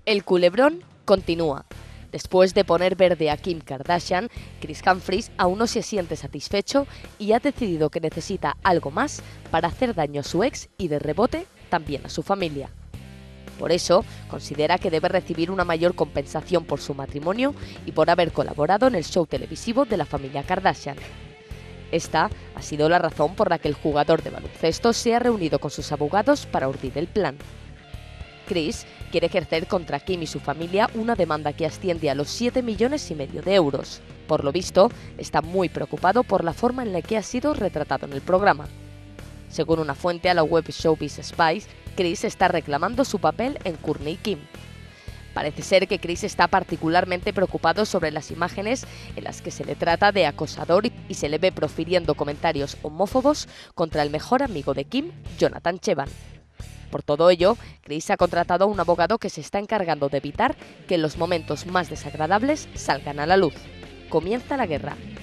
El culebrón continúa. Después de poner verde a Kim Kardashian, Kris Humphries aún no se siente satisfecho y ha decidido que necesita algo más para hacer daño a su ex y de rebote también a su familia. Por eso, considera que debe recibir una mayor compensación por su matrimonio y por haber colaborado en el show televisivo de la familia Kardashian. Esta ha sido la razón por la que el jugador de baloncesto se ha reunido con sus abogados para urdir el plan. Kris quiere ejercer contra Kim y su familia una demanda que asciende a los 7,5 millones de euros. Por lo visto, está muy preocupado por la forma en la que ha sido retratado en el programa. Según una fuente a la web Showbiz Spice, Kris está reclamando su papel en Kourtney Kim. Parece ser que Kris está particularmente preocupado sobre las imágenes en las que se le trata de acosador y se le ve profiriendo comentarios homófobos contra el mejor amigo de Kim, Jonathan Cheban. Por todo ello, Kris ha contratado a un abogado que se está encargando de evitar que los momentos más desagradables salgan a la luz. Comienza la guerra.